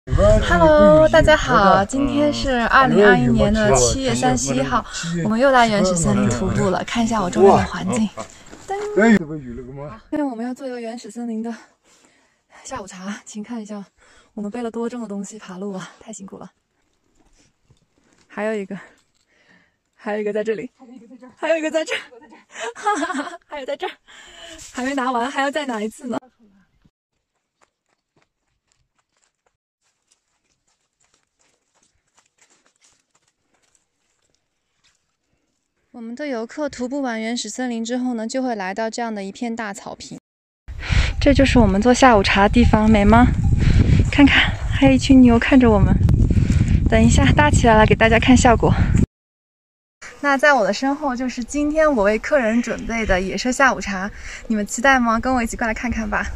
Hello， 大家好，今天是2021年的7月31号，我们又来原始森林徒步了。看一下我周边的环境。今天我们要做一个原始森林的下午茶，请看一下我们背了多重的东西爬路啊，太辛苦了。还有一个在这里，还有一个在这儿，哈哈哈，还有在这儿，还没拿完，还要再拿一次呢。我们的游客徒步完原始森林之后呢，就会来到这样的一片大草坪。这就是我们做下午茶的地方，美吗？看看，还有一群牛看着我们。等一下搭起来了，给大家看效果。那在我的身后就是今天我为客人准备的野生下午茶，你们期待吗？跟我一起过来看看吧。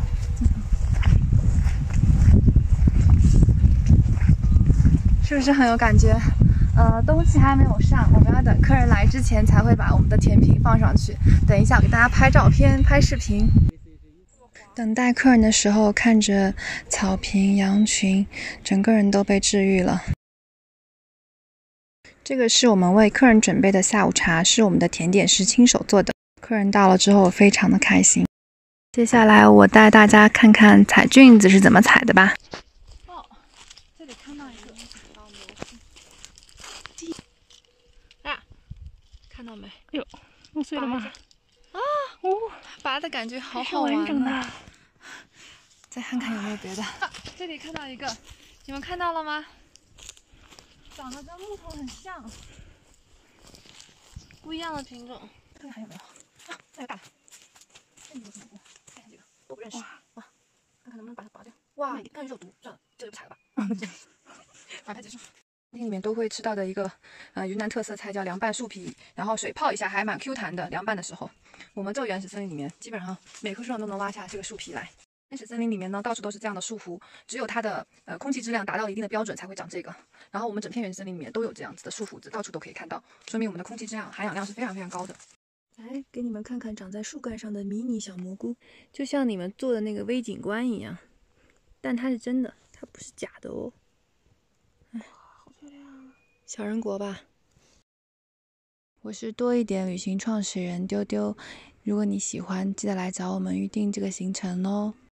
是不是很有感觉？东西还没有上，我们要等客人来之前才会把我们的甜品放上去。等一下我给大家拍照片、拍视频。等待客人的时候，看着草坪、羊群，整个人都被治愈了。这个是我们为客人准备的下午茶，是我们的甜点师亲手做的。客人到了之后非常的开心。接下来我带大家看看采菌子是怎么采的吧。这里看到一个老牛树。看到没？哎呦，弄碎了吗？啊，拔的感觉好好玩啊！再看看有没有别的。这里看到一个，你们看到了吗？长得跟木头很像，不一样的品种。看看还有没有？啊，那有大的。这里有什么？看看这个，我不认识。哇，看看能不能把它拔掉。哇，看是有毒，算了，这个不采了吧。把它结束。里面都会吃到的一个云南特色菜叫凉拌树皮，然后水泡一下还蛮 Q 弹的。凉拌的时候，我们这个原始森林里面基本上每棵树上都能挖下这个树皮来。原始森林里面呢，到处都是这样的树湖，只有它的空气质量达到一定的标准才会长这个。然后我们整片原始森林里面都有这样子的树胡子，到处都可以看到，说明我们的空气质量含氧量是非常非常高的。来给你们看看长在树干上的迷你小蘑菇，就像你们做的那个微景观一样，但它是真的，它不是假的哦。小人国吧。我是多一点旅行创始人丢丢，如果你喜欢，记得来找我们预定这个行程哦。